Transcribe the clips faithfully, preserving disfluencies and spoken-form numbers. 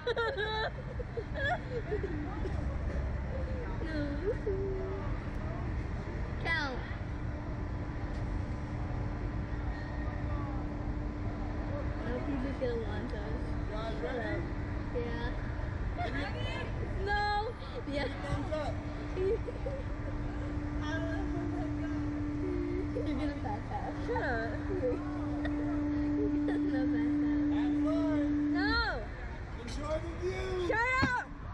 Count. No people's gonna want us. Shut up. Yeah. No. Yeah. Thumbs up. You're gonna pass out. Shut up. You're gonna pass out. Have fun. No. Enjoy the view. Shut up.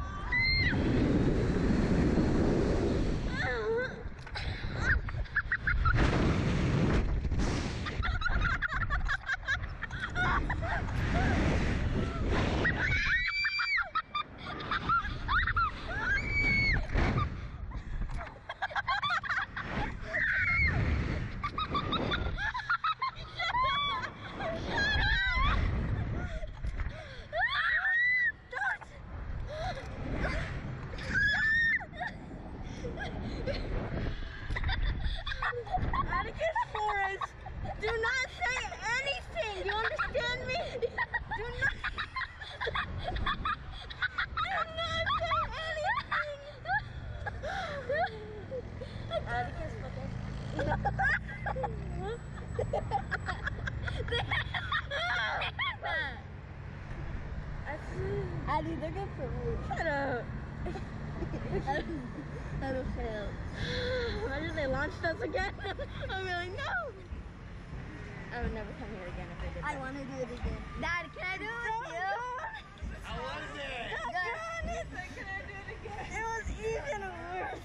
Atticus Forrest, do not say anything. You understand me? Do not. Do not say anything. Atticus, Addy, they're good for me. Shut up. That'll fail. Imagine they launched us again. I'd be like, no. I would never come here again if they did that. I want to do it again. Dad, can I do it with you? How was it? Can I do it again? It was even worse.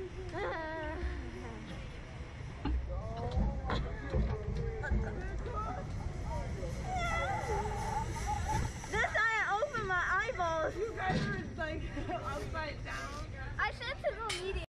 This time I opened my eyeballs. You guys were like upside down. I sent to go meeting.